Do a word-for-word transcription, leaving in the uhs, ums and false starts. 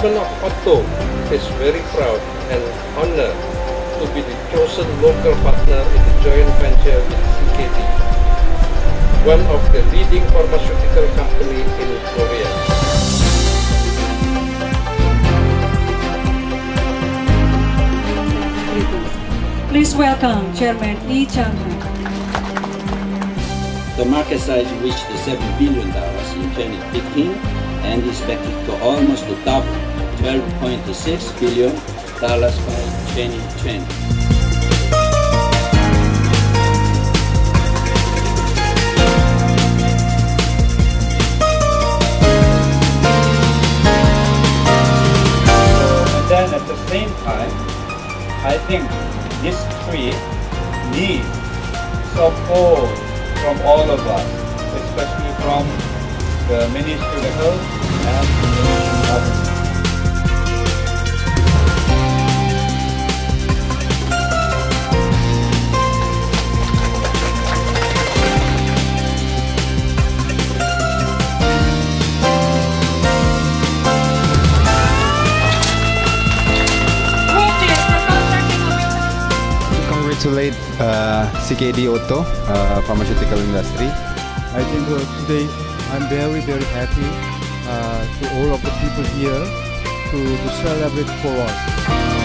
management of Otto is very proud and honored to be the chosen local partner in the joint venture with C K D, one of the leading pharmaceutical companies in Korea. Please welcome Chairman Lee Chang-han. The market size reached seven billion dollars in twenty fifteen and is expected to almost double, twelve point six billion dollars by twenty twenty. And then at the same time, I think this tree needs support from all of us, especially from the Ministry of Health and the government. Congratulate uh, C K D Otto uh, pharmaceutical industry. I think uh, today I'm very very happy uh, to all of the people here to, to celebrate for us.